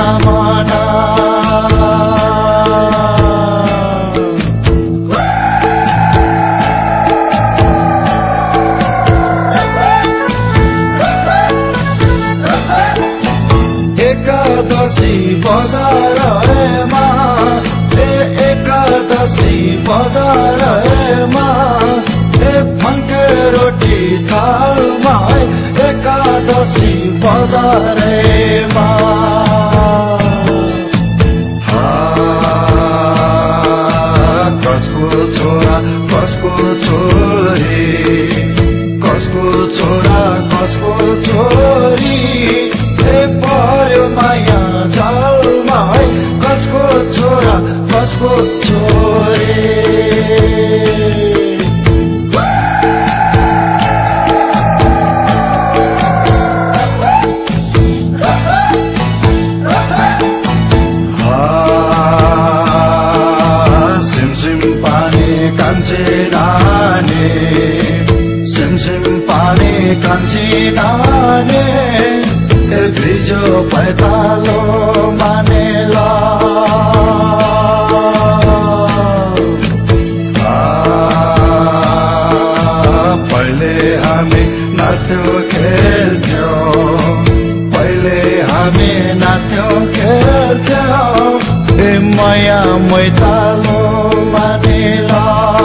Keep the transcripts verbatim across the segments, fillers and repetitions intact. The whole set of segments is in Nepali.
कामना एकादशी बजारमा ए एकादशी बजारमा ए फन्के रोटी थालमा एकादशी बजारमा कसको छोरा कसको छोरी कसको छोरा कसको छोरी ए पर्यो माया जालमा कसको छोरा कसको छोरी कान्छी नाने ए भिजो पैतालो मानेला पहिले हामी नाच्थ्यौं खेल्थ्यौं पहिले हामी नाच्थ्यौं खेल्थ्यौं ए माया मैतालो मानेला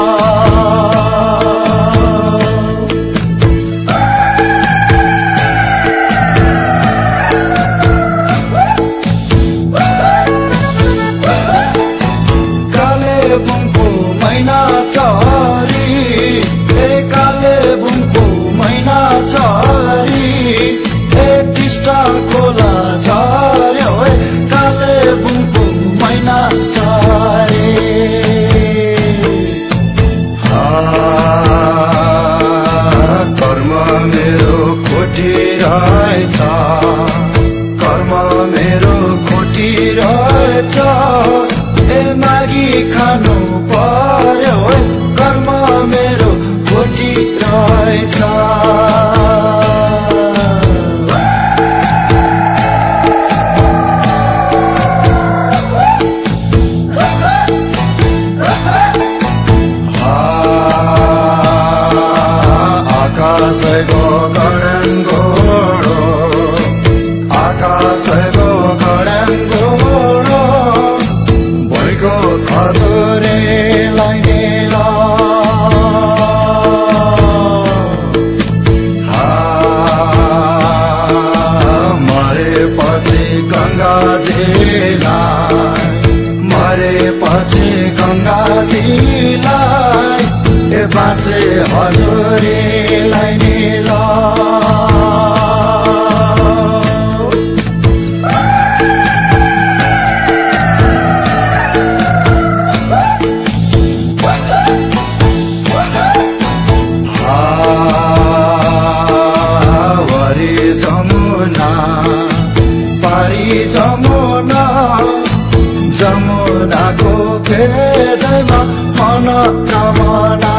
खोला झर्यो कालेबुङको मैना झरे कर्म मेरो खोटी रहेछ कर्म मेरो खोटी रहेछ ए मागी खानु पर्यो कर्म मेरो खोटी रहेछ आकाशको गडङ्गोडो आकाशको गडङ्गोडो भोइको खजुरेलाई नेला मरेपछि गङ्गाजीलाई मरेपछि गङ्गाजीलाई ए बाँचे हजुरलाई नेला वरी जमुना पारी जमुना जमुनाको भेदैमा मनोकामना